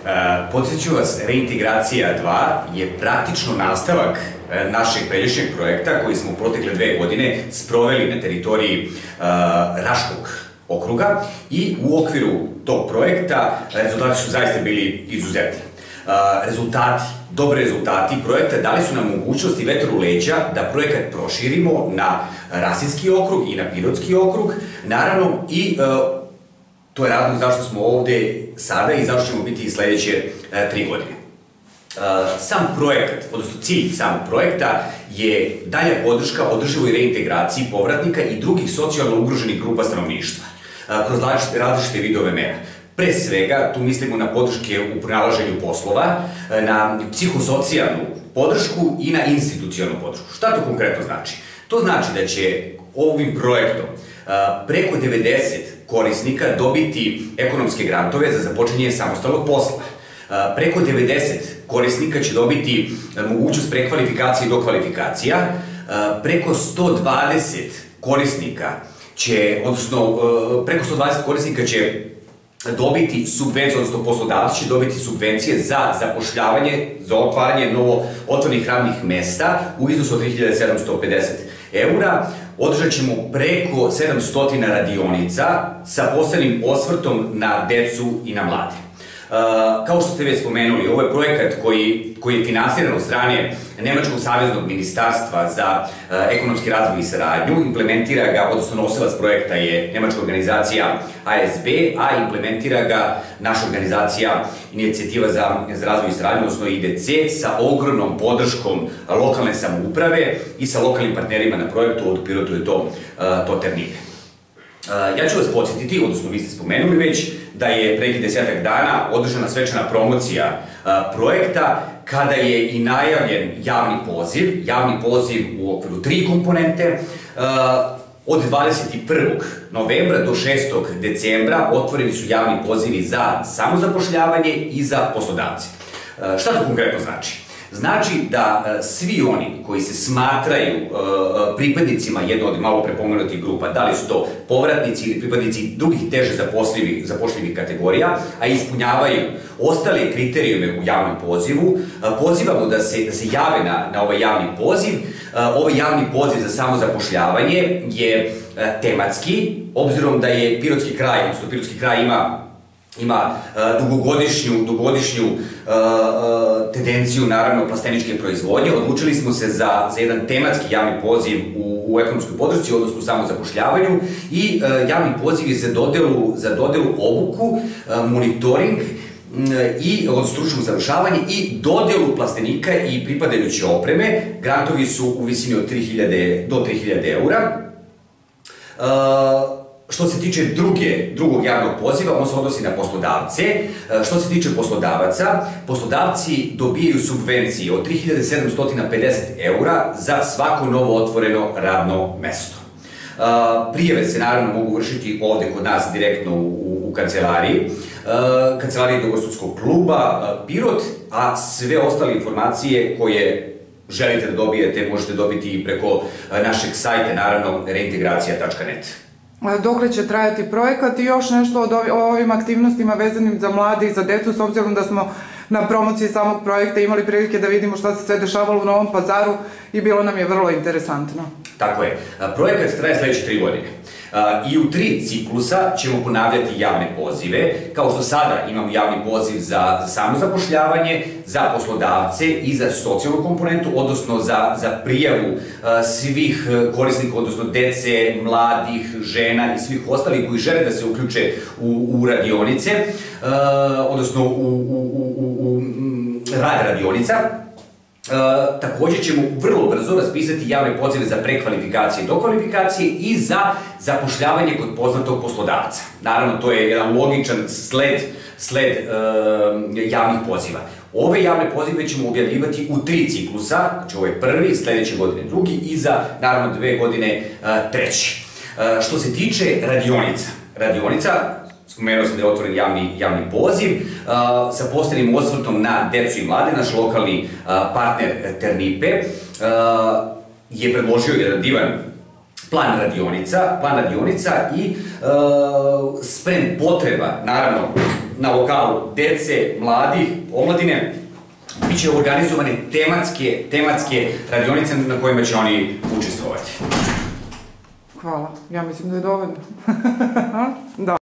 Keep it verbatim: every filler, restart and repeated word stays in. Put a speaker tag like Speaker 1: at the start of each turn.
Speaker 1: Podsjeću vas, Reintegracija dva je praktično nastavak našeg pređašnjeg projekta koji smo u protekle dve godine sproveli na teritoriji Raškog okruga i u okviru tog projekta rezultati su zaista bili izuzetni. Rezultati, dobri rezultati projekta dali su nam mogućnost i vetar u leđa da projekat proširimo na Rasinski okrug i na Pirotski okrug, naravno i to je razlog zašto smo ovde sada i zašto ćemo biti i sledeće tri godine. Sam projekat, odnosno cilj samog projekta je dalja podrška održivoj reintegraciji povratnika i drugih socijalno ugroženih grupa stanovništva kroz različite vidove mera. Pre svega, tu mislimo na podrške u pronalaženju poslova, na psihosocijalnu podršku i na institucionalnu podršku. Šta to konkretno znači? To znači da će ovim projektom preko devedeset korisnika dobiti ekonomske grantove za započinjenje samostalnog posla. Preko devedeset korisnika će dobiti mogućnost prekvalifikacije i dokvalifikacija. Preko sto dvadeset korisnika će, odnosno preko sto dvadeset korisnika će dobiti subvencije, odnosno poslodavci će dobiti subvencije za zapošljavanje, za otvaranje novo otvorenih radnih mesta u iznosu od tri hiljade sedamsto pedeset eura. Održat ćemo preko sedamsto radionica sa posebnim osvrtom na decu i na mlade. Kao što ste već spomenuli, ovo je projekat koji je finansiran od strane Nemačkog saveznog ministarstva za ekonomski razvoj i saradnju. Implementira ga, odnosno nosilac projekta je nemačka organizacija A S B, a implementira ga naša organizacija Inicijativa za razvoj i saradnju, odnosno I D C, sa ogromnom podrškom lokalne samouprave i sa lokalnim partnerima na projektu, od Pirotu je to Ternike. Ja ću vas podsjetiti, odnosno vi ste spomenuli već, da je pre desetak dana održana svečana promocija projekta, kada je i najavljen javni poziv, javni poziv u okviru tri komponente. Od dvadeset prvog novembra do šestog decembra otvoreni su javni pozivi za samozapošljavanje i za poslodavce. Šta to konkretno znači? Znači da svi oni koji se smatraju pripadnicima jedne od malo prepomenutih grupa, da li su to povratnici ili pripadnici drugih teže zapošljivih kategorija, a ispunjavaju ostale kriterijume u javnom pozivu, pozivamo da se jave na ovaj javni poziv. Ovaj javni poziv za samozapošljavanje je tematski, obzirom da je Pirotski kraj, odnosno Pirotski kraj ima ima dugogodišnju tendenciju, naravno, plasteničke proizvodnje. Odlučili smo se za jedan tematski javni poziv u ekonomskoj podršci, odnosno u samozapošljavanju, i javni poziv je za dodelu obuku, monitoring i stručno usavršavanje i dodelu plastenika i pripadajuće opreme. Grantovi su u visini od do tri hiljade eura. Što se tiče drugog javnog poziva, on se odnosi na poslodavce. Što se tiče poslodavaca, poslodavci dobijaju subvencije od tri hiljade sedamsto pedeset eura za svako novo otvoreno radno mesto. Prijave se naravno mogu vršiti ovde kod nas direktno u kancelariji, kancelariji Dobrosudskog kluba Pirot, a sve ostale informacije koje želite da dobijete možete dobiti i preko našeg sajta, naravno, reintegracija tačka net.
Speaker 2: Dokle će trajati projekat i još nešto o ovim aktivnostima vezanim za mlade i za decu, s obzirom da smo na promociji samog projekta imali prilike da vidimo šta se sve dešavalo u Novom Pazaru i bilo nam je vrlo interesantno.
Speaker 1: Tako je. Projekat traje sledeće tri godine. I u tri ciklusa ćemo ponavljati javne pozive, kao što sada imamo javni poziv za samozapošljavanje, za poslodavce i za socijalnu komponentu, odnosno za prijavu svih korisnika, odnosno dece, mladih, žena i svih ostalih koji žele da se uključe u radionice, odnosno u rad radionica. Takođe ćemo vrlo brzo raspisati javne pozive za prekvalifikacije i dokvalifikacije i za zapošljavanje kod poznatog poslodavca. Naravno, to je jedan logičan sled javnih poziva. Ove javne pozive ćemo objavljivati u tri ciklusa, znači ovo je prvi, sledeće godine drugi i za, naravno, dve godine treći. Što se tiče radionica, radionica, spomenuo sam da je otvoren javni poziv, sa posebnim osvrtom na decu i mlade. Naš lokalni partner Ternipe je predložio jedan divan plan radionica i sprem potreba, naravno, na lokalu dece, mladih, omladine, biće organizovane tematske, tematske radionice na kojima će oni učestvovati.
Speaker 2: Hvala, ja mislim da je dovoljno. Da.